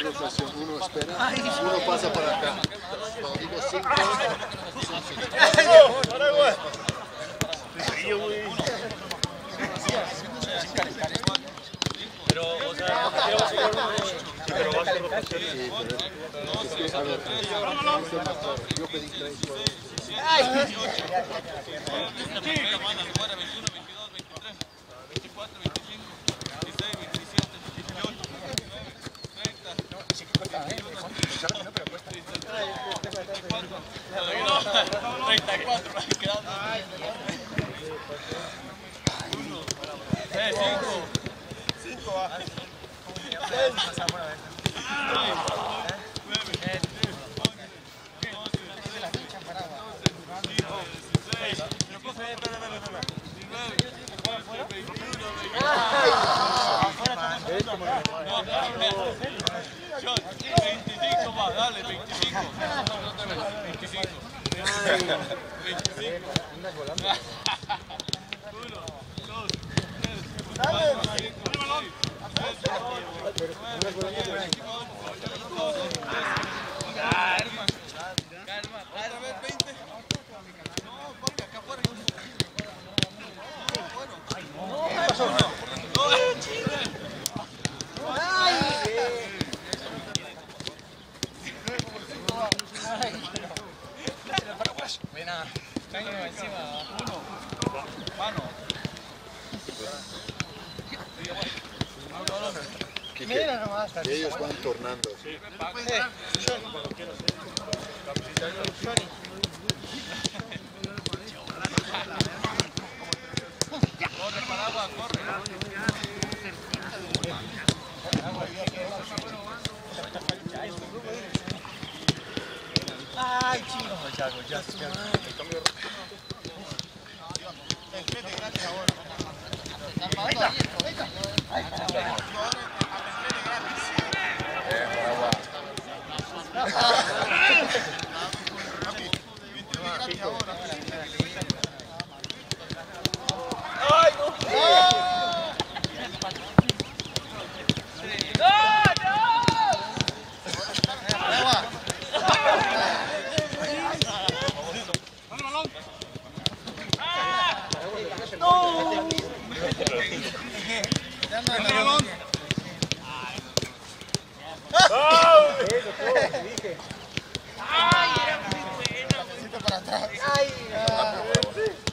rotación. Uno espera, uno pasa para acá. Cuando digo 5, son 5. Pero, o sea, pero va a ser rotación. Sí, pero es que, a ver, yo pedí 3. Dale, 25. 25. 25. Andas volando. 1, 2, 3. Dale, el balón. Calma. Otra vez 20. No, porque acá afuera. No, ¿qué pasó? Buena. Caño encima. Uno. Mano. Mira nomás. Ellos van tornando. Sí. Corre para agua, corre. Ay, chico, ya. Ay, era muy buena. Ay,